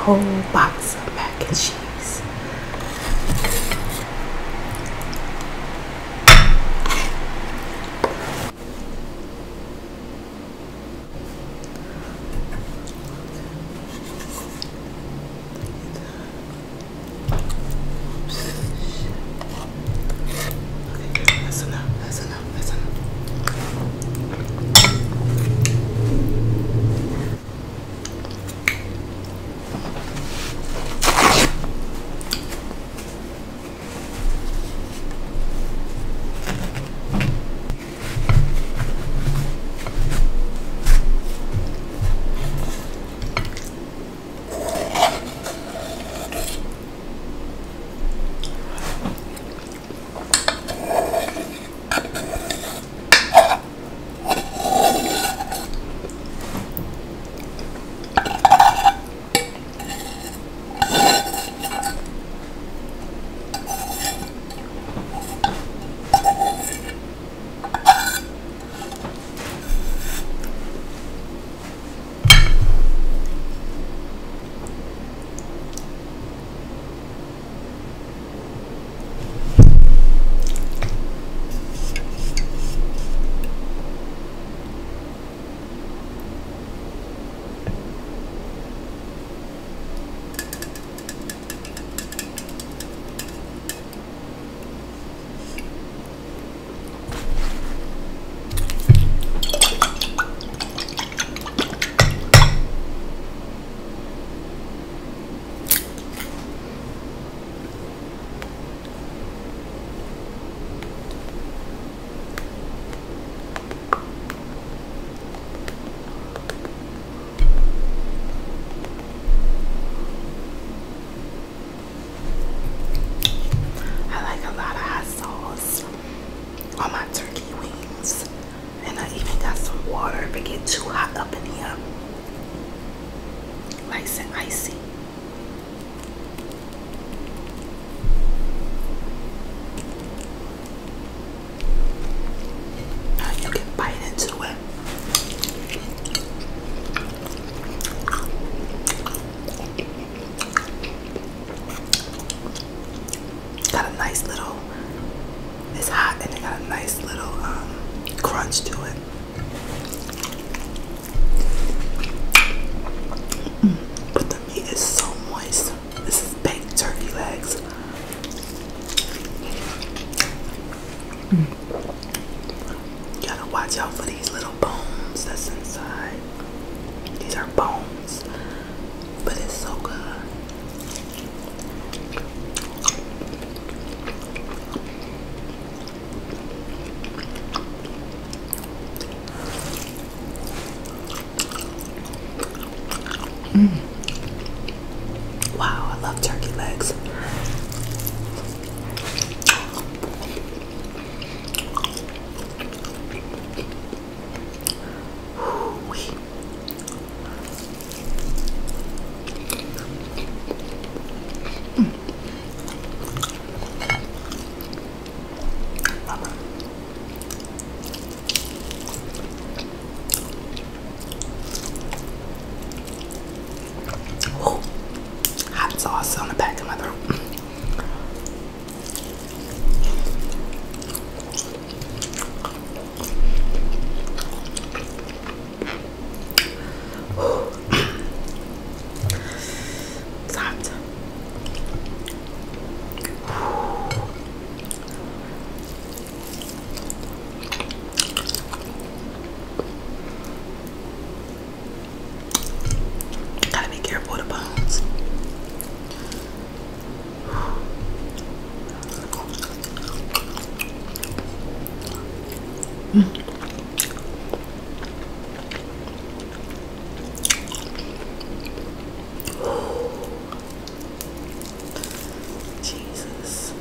whole box of mac and cheese. To it. But the meat is so moist. This is baked turkey legs. You gotta watch out for these little bones that's inside. These are bones, but it's so good. Wow, I love turkey legs. Ooh-wee. Sauce on the back of my throat. It's hot. Gotta be careful with the bones. Jesus.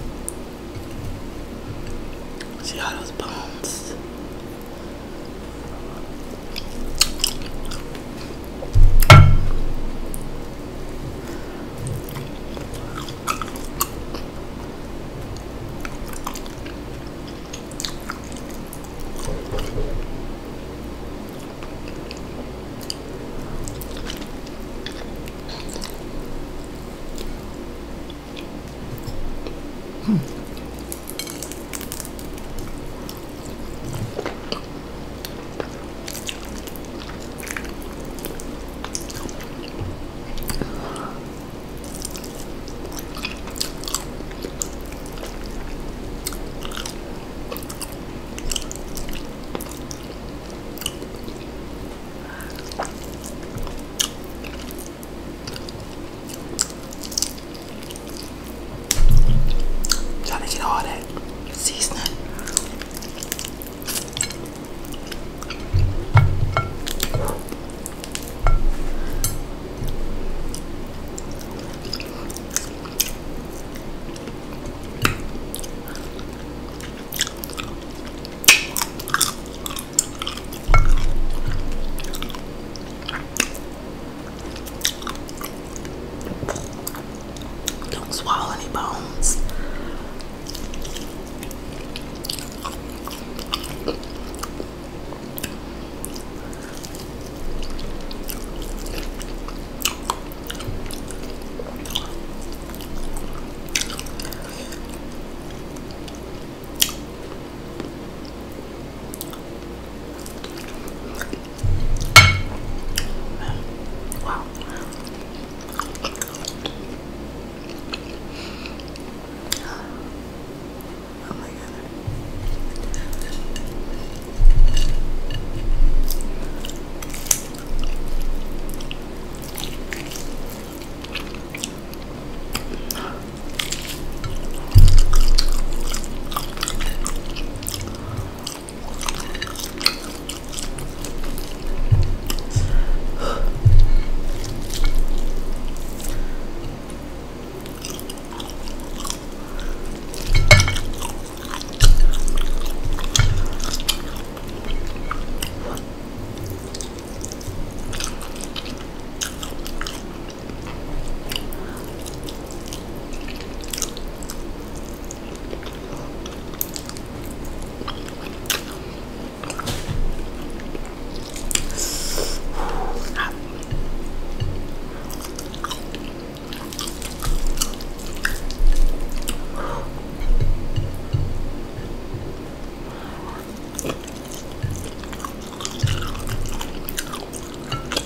See all those bones.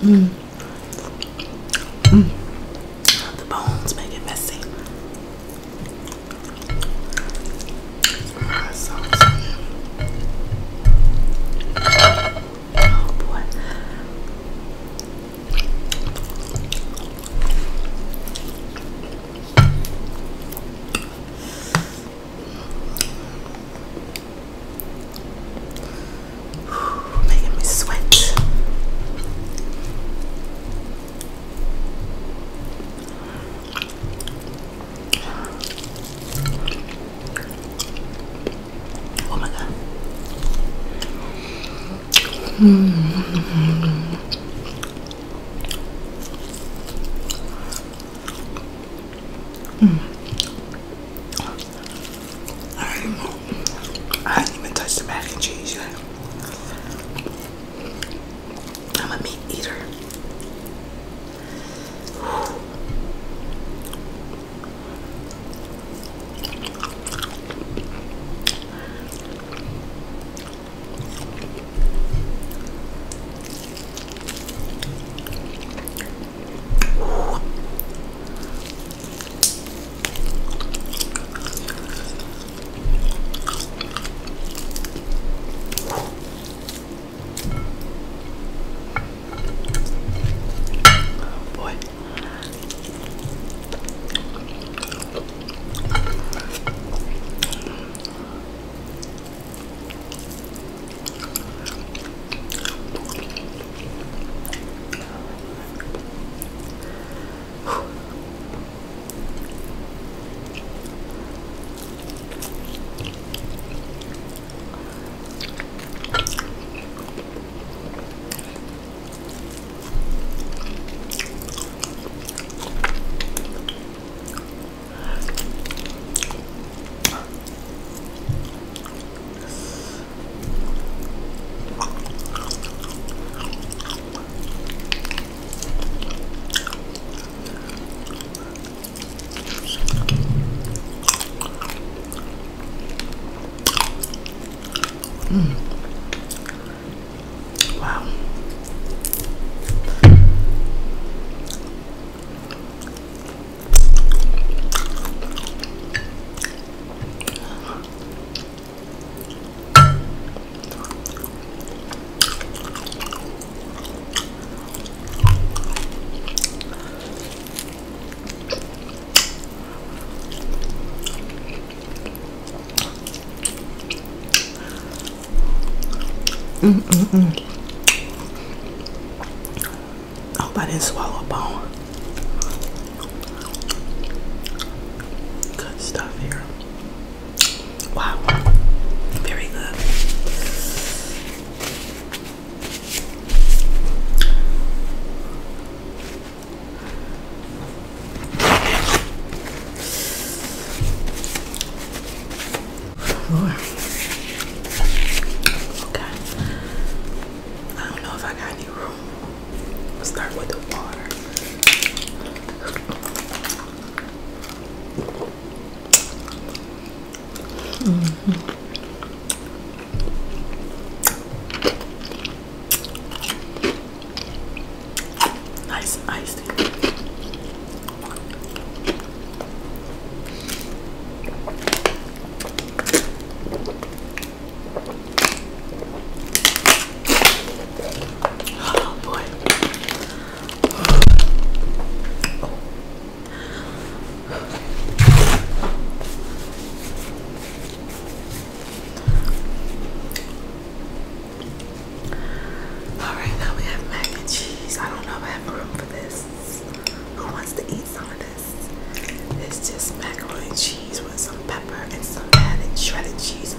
The bones make it messy. Oh boy. Making me sweat. Oh my god. I didn't even touch the mac and cheese yet. I'm a meat eater. Boy. Wow. I hope I didn't swallow a bone. Good stuff here. Wow. Very good. Lord. Okay. I don't know if I got any room. We'll start with the water. Nice and icy. Oh boy. Alright, now we have mac and cheese. I don't know if I have room for this. Who wants to eat some of this? It's just macaroni and cheese with some pepper and some added shredded cheese.